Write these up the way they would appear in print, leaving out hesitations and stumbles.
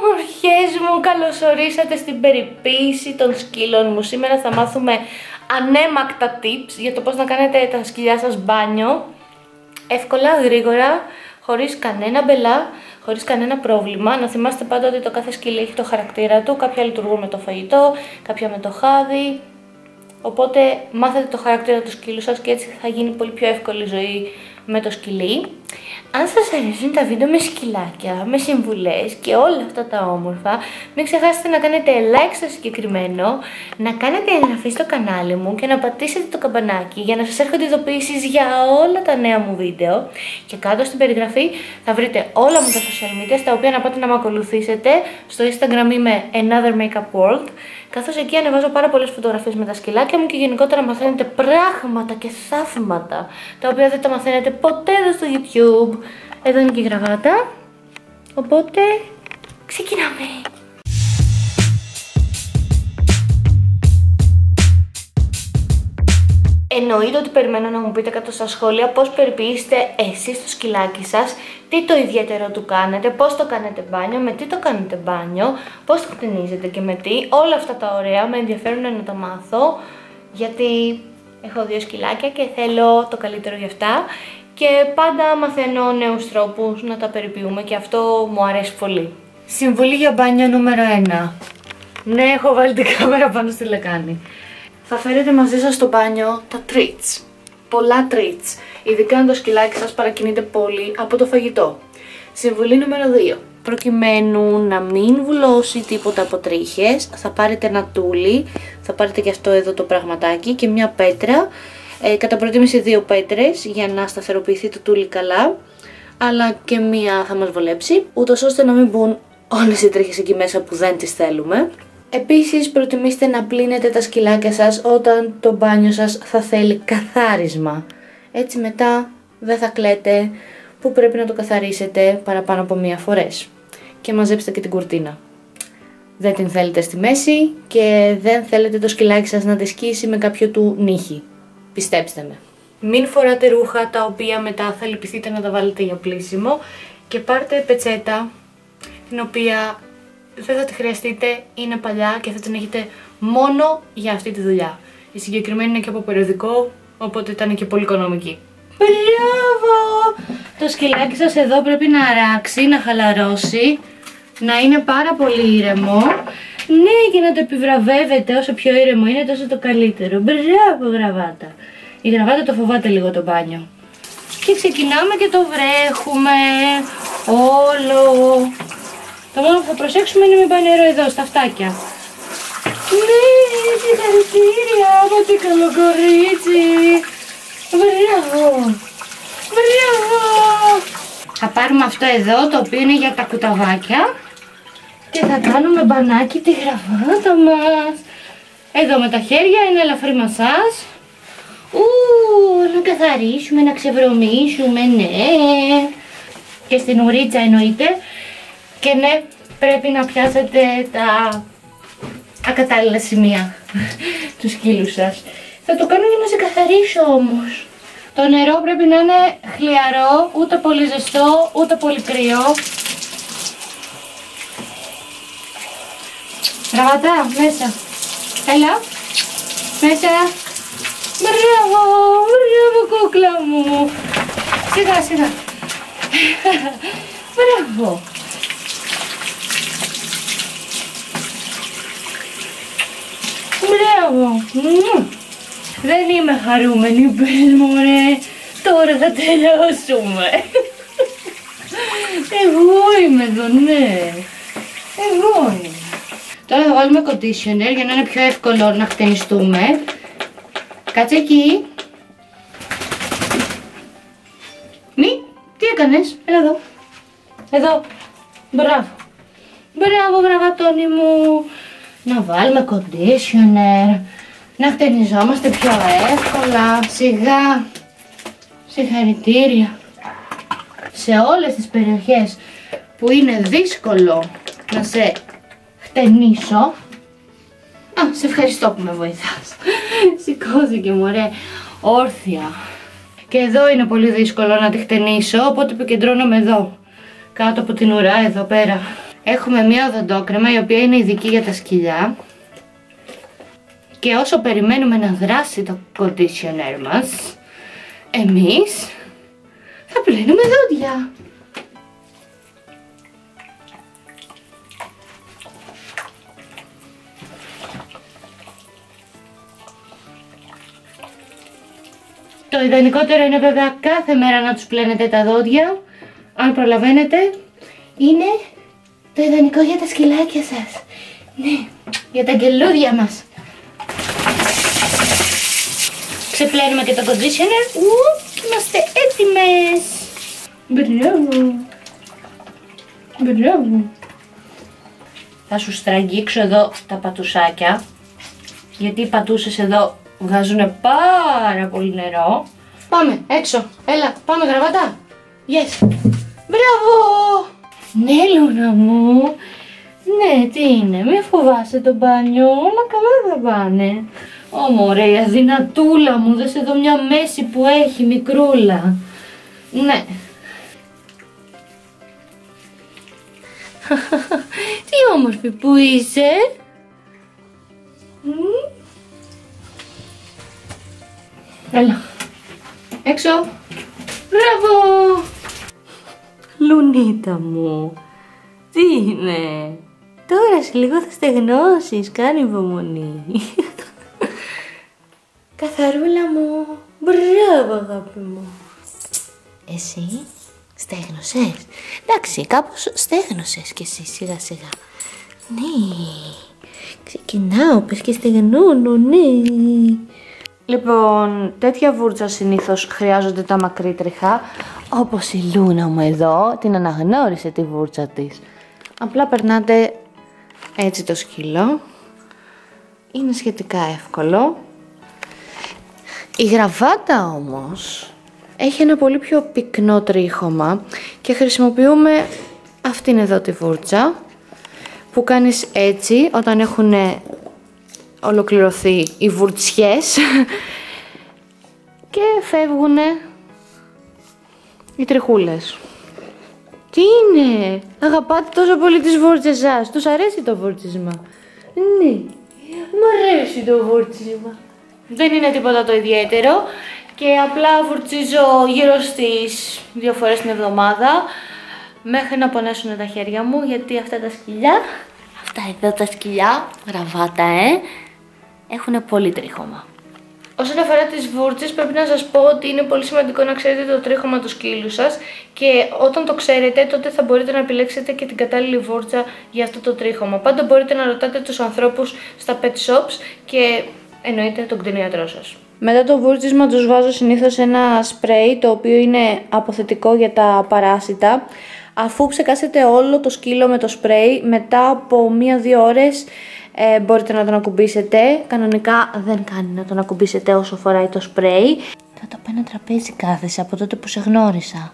Ομορφιές μου, καλώς ορίσατε στην περιποίηση των σκύλων μου. Σήμερα θα μάθουμε ανέμακτα tips για το πώς να κάνετε τα σκυλιά σας μπάνιο εύκολα, γρήγορα, χωρίς κανένα μπελά, χωρίς κανένα πρόβλημα. Να θυμάστε πάντα ότι το κάθε σκυλί έχει το χαρακτήρα του. Κάποια λειτουργούν με το φαγητό, κάποια με το χάδι. Οπότε μάθετε το χαρακτήρα του σκύλου σας και έτσι θα γίνει πολύ πιο εύκολη η ζωή με το σκυλί. Αν σας αρέσουν τα βίντεο με σκυλάκια, με συμβουλές και όλα αυτά τα όμορφα, μην ξεχάσετε να κάνετε like στο συγκεκριμένο, να κάνετε εγγραφή στο κανάλι μου και να πατήσετε το καμπανάκι για να σας έρχονται ειδοποιήσεις για όλα τα νέα μου βίντεο. Και κάτω στην περιγραφή θα βρείτε όλα μου τα social media, στα οποία να πάτε να με ακολουθήσετε. Στο Instagram είμαι Another Makeup World, καθώς εκεί ανεβάζω πάρα πολλές φωτογραφίες με τα σκυλάκια μου και γενικότερα μαθαίνετε πράγματα και θαύματα τα οποία δεν τα μαθαίνετε ποτέ εδώ στο YouTube. Εδώ είναι και η γραβάτα, οπότε ξεκινάμε! Εννοείται ότι περιμένω να μου πείτε κάτω στα σχόλια πώς περιποιήσετε εσείς το σκυλάκι σας, τι το ιδιαίτερο του κάνετε, πώς το κάνετε μπάνιο, με τι το κάνετε μπάνιο, πώς το χτενίζετε και με τι. Όλα αυτά τα ωραία με ενδιαφέρουν να τα μάθω, γιατί έχω 2 σκυλάκια και θέλω το καλύτερο για αυτά και πάντα μαθαίνω νέους τρόπους να τα περιποιούμε και αυτό μου αρέσει πολύ. Συμβουλή για μπάνιο νούμερο 1. Ναι, έχω βάλει την κάμερα πάνω στη λεκάνη. Θα φέρετε μαζί σας στο μπάνιο τα treats. Πολλά treats. Ειδικά αν το σκυλάκι σας παρακινείται πολύ από το φαγητό. Συμβουλή νούμερο 2. Προκειμένου να μην βουλώσει τίποτα από τρίχες, θα πάρετε ένα τούλι, θα πάρετε και αυτό εδώ το πραγματάκι και μια πέτρα. Κατά προτίμηση 2 πέτρες για να σταθεροποιηθεί το τούλι καλά, αλλά και μία θα μας βολέψει, ούτως ώστε να μην μπουν όλες οι τρίχες εκεί μέσα που δεν τις θέλουμε. Επίσης προτιμήστε να πλύνετε τα σκυλάκια σας όταν το μπάνιο σας θα θέλει καθάρισμα. Έτσι μετά δεν θα κλαίτε που πρέπει να το καθαρίσετε παραπάνω από 1 φορές. Και μαζέψτε και την κουρτίνα. Δεν την θέλετε στη μέση και δεν θέλετε το σκυλάκι σας να τη σκίσει με κάποιο του νύχι. Πιστέψτε με. Μην φοράτε ρούχα τα οποία μετά θα λυπηθείτε να τα βάλετε για πλύσιμο και πάρτε πετσέτα την οποία δεν θα τη χρειαστείτε, είναι παλιά και θα την έχετε μόνο για αυτή τη δουλειά. Η συγκεκριμένη είναι και από περιοδικό, οπότε ήταν και πολύ οικονομική. Μπράβο! Το σκυλάκι σας εδώ πρέπει να αράξει, να χαλαρώσει, να είναι πάρα πολύ ήρεμο. Ναι, και να το επιβραβεύετε, όσο πιο ήρεμο είναι τόσο το καλύτερο. Μπράβο γραβάτα! Η γραβάτα το φοβάται λίγο το μπάνιο. Και ξεκινάμε και το βρέχουμε όλο. Το μόνο που θα προσέξουμε είναι μην πάει νερό εδώ, στα αυτάκια. Ναι, συγχαρητήρια, μα τι καλό κορίτσι. Μπράβο, μπράβο. Θα πάρουμε αυτό εδώ, το οποίο είναι για τα κουταβάκια και θα κάνουμε μπανάκι τη γραβάτα μας. Εδώ με τα χέρια, ένα ελαφρύ μασάζ. Να καθαρίσουμε, να ξεβρωμίσουμε, ναι. Και στην ουρίτσα εννοείται. Και ναι, πρέπει να πιάσετε τα ακατάλληλα σημεία του σκύλου σας. Θα το κάνω για να σε καθαρίσω όμως. Το νερό πρέπει να είναι χλιαρό, ούτε πολύ ζεστό, ούτε πολύ κρύο. Γραβάτα, μέσα. Έλα, μέσα. Μπράβο, μπράβο κούκλα μου. Σιγά, σιγά. Μπράβο. Μπράβο! Δεν είμαι χαρούμενη, πες μωρέ. Τώρα θα τελειώσουμε. Εγώ είμαι εδώ, ναι. Εγώ είμαι. Τώρα θα βάλουμε conditioner για να είναι πιο εύκολο να χτενιστούμε. Κάτσε εκεί. Μη, τι έκανες, έλα εδώ. Εδώ, μπράβο. Μπράβο γραβατόνι μου. Να βάλουμε conditioner, να χτενιζόμαστε πιο εύκολα, σιγά, συγχαρητήρια. Σε όλες τις περιοχές που είναι δύσκολο να σε χτενίσω. Σε ευχαριστώ που με βοηθάς. Σηκώθηκε μωρέ, όρθια. Και εδώ είναι πολύ δύσκολο να τη χτενίσω, οπότε επικεντρώνομαι εδώ, κάτω από την ουρά, εδώ πέρα. Έχουμε μία οδοντόκρεμα η οποία είναι ειδική για τα σκυλιά. Και όσο περιμένουμε να δράσει το conditioner μας, εμείς θα πλύνουμε δόντια. Το ιδανικότερο είναι βέβαια κάθε μέρα να τους πλένετε τα δόντια. Αν προλαβαίνετε, είναι το ιδανικό για τα σκυλάκια σας. Ναι, για τα αγγελούδια μας. Ξεπλένουμε και το conditioner. Και είμαστε έτοιμες. Μπράβο. Μπράβο. Θα σου στραγγίξω εδώ τα πατουσάκια, γιατί οι πατούσες εδώ βγάζουν πάρα πολύ νερό. Πάμε έξω. Έλα, πάμε γραβάτα. Yes. Μπράβο. Ναι, Λούνα μου. Ναι, τι είναι, μη φοβάσαι το μπάνιο, όλα καλά θα πάνε. Ω μωρέ, η αδυνατούλα μου, δες εδώ μια μέση που έχει, μικρούλα. Ναι. Τι όμορφη που είσαι. Έλα. Έξω. Μπράβο. Λουνίτα μου. Τι είναι. Τώρα σε λίγο θα στεγνώσεις. Κάνε υπομονή. Καθαρούλα μου. Μπράβο αγάπη μου. Εσύ στέγνωσες. Εντάξει, κάπως στέγνωσες κι εσύ σιγά σιγά. Ναι. Ξεκινάω, πες και στεγνώνω, ναι. Λοιπόν, τέτοια βούρτσα συνήθως χρειάζονται τα μακρύτριχα. Όπως η Λούνα μου εδώ, την αναγνώρισε τη βούρτσα της. Απλά περνάτε έτσι το σκύλο. Είναι σχετικά εύκολο. Η γραβάτα όμως έχει ένα πολύ πιο πυκνό τρίχωμα και χρησιμοποιούμε αυτήν εδώ τη βούρτσα που κάνεις έτσι όταν έχουν ολοκληρωθεί οι βουρτσιές και φεύγουν οι τριχούλες. Τι είναι, αγαπάτε τόσο πολύ τις βούρτσες σας, τους αρέσει το βούρτσισμα. Ναι, μου αρέσει το βούρτσισμα. Δεν είναι τίποτα το ιδιαίτερο και απλά βουρτσίζω γύρω στις 2 φορές την εβδομάδα μέχρι να πονέσουν τα χέρια μου, γιατί αυτά τα σκυλιά, αυτά εδώ τα σκυλιά, γραβάτα έχουν πολύ τρίχωμα. Όσον αφορά τις βούρτσες, πρέπει να σας πω ότι είναι πολύ σημαντικό να ξέρετε το τρίχωμα του σκύλου σας και όταν το ξέρετε, τότε θα μπορείτε να επιλέξετε και την κατάλληλη βούρτσα για αυτό το τρίχωμα. Πάντα μπορείτε να ρωτάτε τους ανθρώπους στα pet shops και εννοείται τον κτηνίατρό σας. Μετά το βούρτσισμα τους βάζω συνήθως ένα σπρέι, το οποίο είναι αποθετικό για τα παράσιτα. Αφού ξεκάσετε όλο το σκύλο με το σπρέι, μετά από 1-2 ώρες μπορείτε να τον ακουμπήσετε. Κανονικά δεν κάνει να τον ακουμπήσετε όσο φοράει το σπρέι. Κάτω από ένα τραπέζι κάθεσαι από τότε που σε γνώρισα.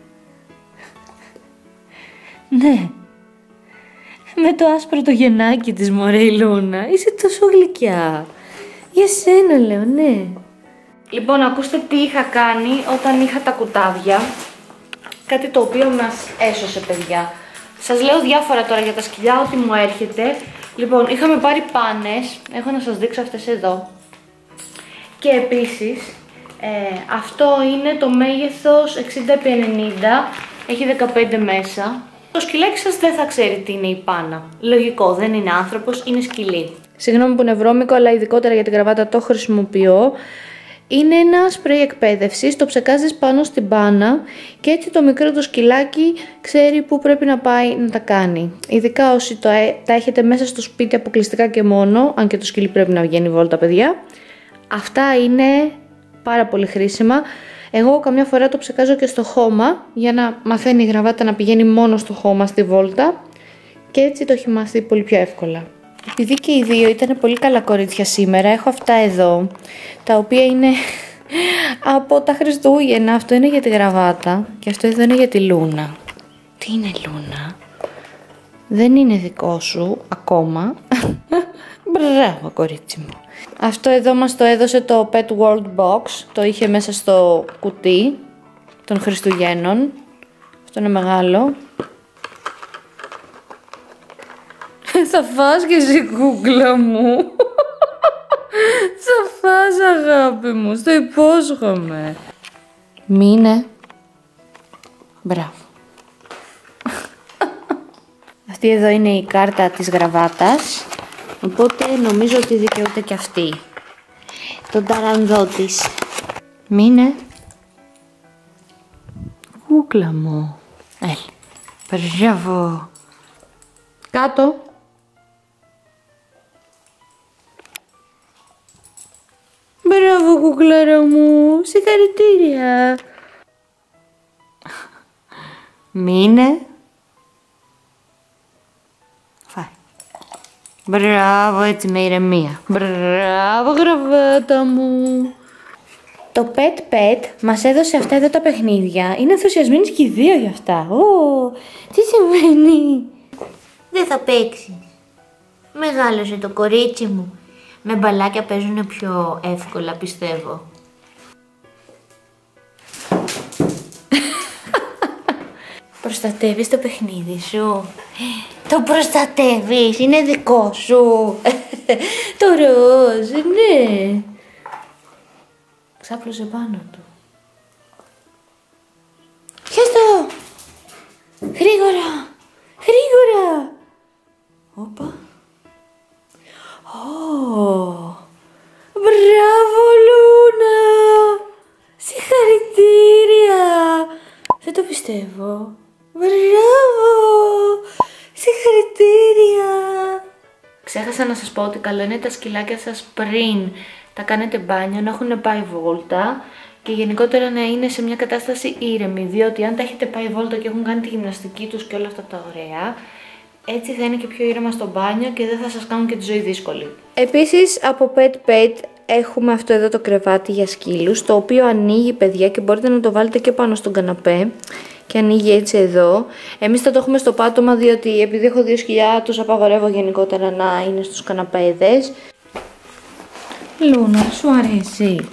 Ναι. Με το άσπρο το γεννάκι της, μωρέ η Λούνα. Είσαι τόσο γλυκιά. Για σένα λέω, ναι. Λοιπόν, ακούστε τι είχα κάνει όταν είχα τα κουτάβια. Κάτι το οποίο μας έσωσε, παιδιά. Σας λέω διάφορα τώρα για τα σκυλιά, ό,τι μου έρχεται. Λοιπόν, είχαμε πάρει πάνες. Έχω να σας δείξω αυτές εδώ. Και επίσης, αυτό είναι το μέγεθος 60x90. Έχει 15 μέσα. Το σκυλάκι σας δεν θα ξέρει τι είναι η πάνα. Λογικό, δεν είναι άνθρωπος, είναι σκυλί. Συγγνώμη που είναι βρώμικο, αλλά ειδικότερα για την κραβάτα το χρησιμοποιώ. Είναι ένα σπρέι εκπαίδευσης, το ψεκάζεις πάνω στην πάνα και έτσι το μικρό το σκυλάκι ξέρει πού πρέπει να πάει να τα κάνει. Ειδικά όσοι τα έχετε μέσα στο σπίτι αποκλειστικά και μόνο, αν και το σκυλί πρέπει να βγαίνει βόλτα, παιδιά. Αυτά είναι πάρα πολύ χρήσιμα. Εγώ καμιά φορά το ψεκάζω και στο χώμα για να μαθαίνει η γραβάτα να πηγαίνει μόνο στο χώμα στη βόλτα και έτσι το έχει μάθει πολύ πιο εύκολα. Επειδή και οι δύο ήταν πολύ καλά κορίτσια σήμερα, έχω αυτά εδώ, τα οποία είναι από τα Χριστούγεννα. Αυτό είναι για τη γραβάτα και αυτό εδώ είναι για τη Λούνα. Τι είναι, Λούνα? Δεν είναι δικό σου ακόμα. Μπράβο, κορίτσι μου. Αυτό εδώ μας το έδωσε το Pet World Box, το είχε μέσα στο κουτί των Χριστουγέννων. Αυτό είναι μεγάλο. Θα φας και εσύ, κούκλα μου. Θα φας, αγάπη μου, στο υπόσχομαι. Μείνε. Μπράβο. Αυτή εδώ είναι η κάρτα της γραβάτας, οπότε νομίζω ότι δικαιούται και αυτή. Τον ταρανδό της. Μείνε. Κούκλα μου. Έλα. Μπράβο. Κάτω. Μπράβο, κουκλάρα μου. Συγχαρητήρια. Μείνε. Φάει. Μπράβο, έτσι με ηρεμία. Μπράβο, γραβάτα μου. Το Pet μας έδωσε αυτά εδώ τα παιχνίδια. Είναι ενθουσιασμένοι και οι δύο για αυτά. Τι συμβαίνει? Δεν θα παίξεις. Μεγάλωσε το κορίτσι μου. Με μπαλάκια παίζουν πιο εύκολα, πιστεύω. Προστατεύεις το παιχνίδι σου. Το προστατεύεις, είναι δικό σου. Το ροζ, ναι. Ξάπλωσε πάνω του. Πιες το! Γρήγορα! Γρήγορα! Όπα. Μπράβο, Λούνα! Συγχαρητήρια! Δεν το πιστεύω. Μπράβο! Συγχαρητήρια! Ξέχασα να σας πω ότι καλό είναι τα σκυλάκια σας πριν τα κάνετε μπάνιο να έχουν πάει βόλτα και γενικότερα να είναι σε μια κατάσταση ήρεμη, διότι αν τα έχετε πάει βόλτα και έχουν κάνει τη γυμναστική τους και όλα αυτά τα ωραία, έτσι θα είναι και πιο ήρεμα στο μπάνιο και δεν θα σας κάνουν και τη ζωή δύσκολη. Επίσης από Pet έχουμε αυτό εδώ το κρεβάτι για σκύλους, το οποίο ανοίγει, παιδιά, και μπορείτε να το βάλετε και πάνω στον καναπέ και ανοίγει έτσι εδώ. Εμείς θα το έχουμε στο πάτωμα, διότι επειδή έχω 2 σκυλιά τους απαγορεύω γενικότερα να είναι στους καναπέδες. Λούνα, σου αρέσει?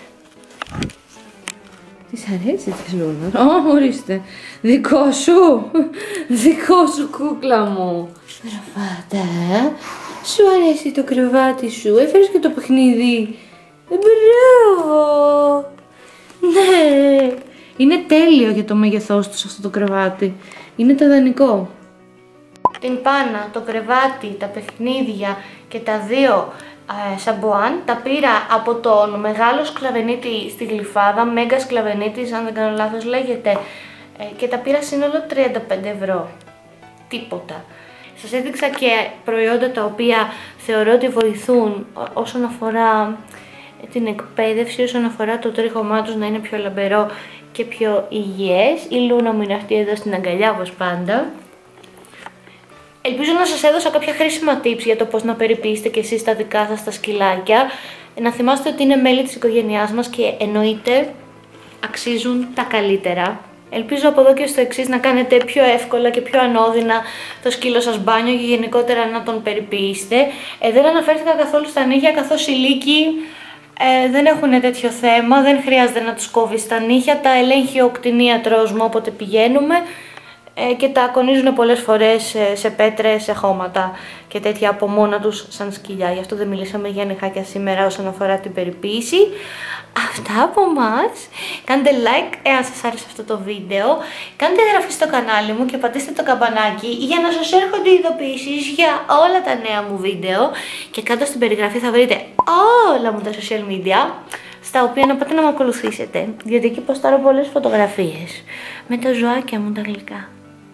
Της αρέσει της Λούνα? Ορίστε. Δικό σου. Δικό σου, κούκλα μου. Γραβάτα. Σου αρέσει το κρεβάτι σου? Έφερες και το παιχνίδι? Μπράβο. Ναι. Είναι τέλειο για το μέγεθός τους αυτό το κρεβάτι. Είναι το ιδανικό. Την πάνα, το κρεβάτι, τα παιχνίδια και τα 2 σαμπουάν τα πήρα από τον μεγάλο σκλαβενίτη στη Γλυφάδα, Μέγκα Σκλαβενίτης αν δεν κάνω λάθος λέγεται, και τα πήρα σύνολο 35 ευρώ. Τίποτα. Σας έδειξα και προϊόντα τα οποία θεωρώ ότι βοηθούν όσον αφορά την εκπαίδευση, όσον αφορά το τρίχωμά τους να είναι πιο λαμπερό και πιο υγιές. Η Λούνα μου είναι αυτή εδώ στην αγκαλιά όπως πάντα. Ελπίζω να σας έδωσα κάποια χρήσιμα tips για το πώς να περιποιήσετε και εσείς τα δικά σας τα σκυλάκια. Να θυμάστε ότι είναι μέλη της οικογένειάς μας και εννοείται αξίζουν τα καλύτερα. Ελπίζω από εδώ και στο εξής να κάνετε πιο εύκολα και πιο ανώδυνα το σκύλο σας μπάνιο και γενικότερα να τον περιποιήσετε. Δεν αναφέρθηκα καθόλου στα νύχια, καθώς οι λύκοι δεν έχουν τέτοιο θέμα, δεν χρειάζεται να τους κόβεις τα νύχια, τα ελέγχει ο κτηνίατρος μου όποτε πηγαίνουμε. Και τα κονίζουν πολλές φορές σε πέτρες, σε χώματα και τέτοια από μόνα τους σαν σκυλιά. Γι' αυτό δεν μιλήσαμε για νυχάκια σήμερα όσον αφορά την περιποίηση. Αυτά από εμάς. Κάντε like εάν σας άρεσε αυτό το βίντεο. Κάντε εγγραφή στο κανάλι μου και πατήστε το καμπανάκι για να σας έρχονται ειδοποιήσεις για όλα τα νέα μου βίντεο. Και κάτω στην περιγραφή θα βρείτε όλα μου τα social media, στα οποία να πάτε να με ακολουθήσετε, γιατί εκεί ποστάρω πολλές φωτογραφίες με τα ζωάκια μου τα γλυκά.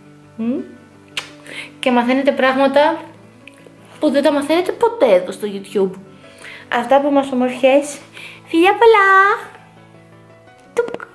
Και μαθαίνετε πράγματα που δεν τα μαθαίνετε ποτέ εδώ στο YouTube. Αυτά που μας ομορφιές. Φιλιά πολλά! Τουκ!